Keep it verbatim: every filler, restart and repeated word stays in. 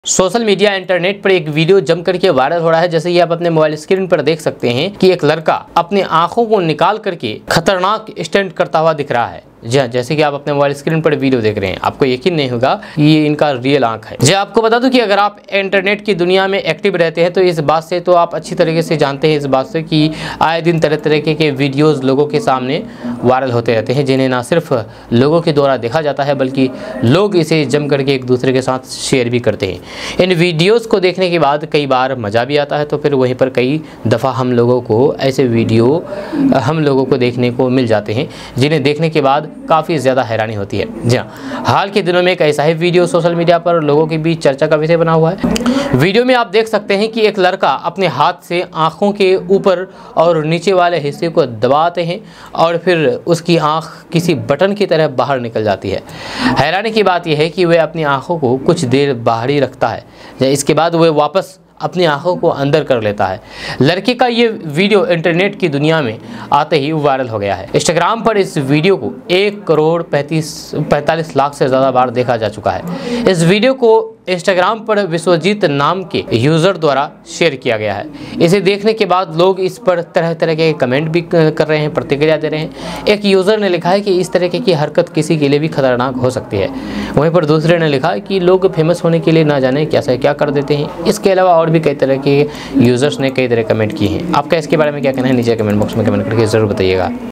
Social media internet पर एक video जम करके वायरल हो रहा है। जैसे कि आप अपने मोबाइल स्क्रीन पर देख सकते हैं कि एक लड़का अपनी आंखों को निकाल करके खतरनाक स्टंट करता हुआ दिख रहा है। जी हाँ, जैसे कि आप अपने मोबाइल स्क्रीन पर वीडियो देख रहे हैं, आपको यकीन नहीं होगा कि ये इनका रियल आंख है। जी आपको बता दूं कि अगर आप इंटरनेट की दुनिया में एक्टिव रहते हैं तो इस बात से तो आप अच्छी तरीके से जानते हैं इस बात से कि आए दिन तरह तरीके के वीडियोज़ लोगों के सामने वायरल होते रहते हैं, जिन्हें ना सिर्फ लोगों के द्वारा देखा जाता है बल्कि लोग इसे जम करके एक दूसरे के साथ शेयर भी करते हैं। इन वीडियोज़ को देखने के बाद कई बार मज़ा भी आता है, तो फिर वहीं पर कई दफ़ा हम लोगों को ऐसे वीडियो हम लोगों को देखने को मिल जाते हैं जिन्हें देखने के बाद काफ़ी ज़्यादा हैरानी होती है। जी हाँ, हाल के दिनों में एक ऐसा ही वीडियो सोशल मीडिया पर लोगों के बीच चर्चा का विषय बना हुआ है। वीडियो में आप देख सकते हैं कि एक लड़का अपने हाथ से आँखों के ऊपर और नीचे वाले हिस्से को दबाते हैं और फिर उसकी आँख किसी बटन की तरह बाहर निकल जाती है। हैरानी की बात यह है कि वह अपनी आँखों को कुछ देर बाहर ही रखता है, इसके बाद वह वापस अपनी आंखों को अंदर कर लेता है। लड़के का ये वीडियो इंटरनेट की दुनिया में आते ही वायरल हो गया है। इंस्टाग्राम पर इस वीडियो को एक करोड़ पैंतीस पैंतालीस लाख से ज़्यादा बार देखा जा चुका है। इस वीडियो को इंस्टाग्राम पर विश्वजीत नाम के यूज़र द्वारा शेयर किया गया है। इसे देखने के बाद लोग इस पर तरह तरह के कमेंट भी कर रहे हैं, प्रतिक्रिया दे रहे हैं। एक यूज़र ने लिखा है कि इस तरह की हरकत किसी के लिए भी खतरनाक हो सकती है। वहीं पर दूसरे ने लिखा है कि लोग फेमस होने के लिए ना जाने क्या से क्या कर देते हैं। इसके अलावा और भी कई तरह के यूज़र्स ने कई तरह कमेंट किए हैं। आपका इसके बारे में क्या कहना है, नीचे कमेंट बॉक्स में कमेंट करके ज़रूर बताइएगा।